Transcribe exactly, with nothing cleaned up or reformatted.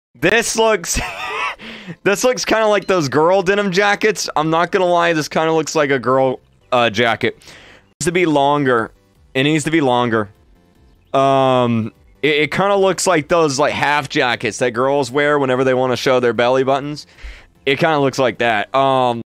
This looks... this looks kind of like those girl denim jackets. I'm not gonna lie, this kind of looks like a girl uh, jacket. It needs to be longer. It needs to be longer. Um, it, it kind of looks like those like half jackets that girls wear whenever they want to show their belly buttons. It kind of looks like that. Um,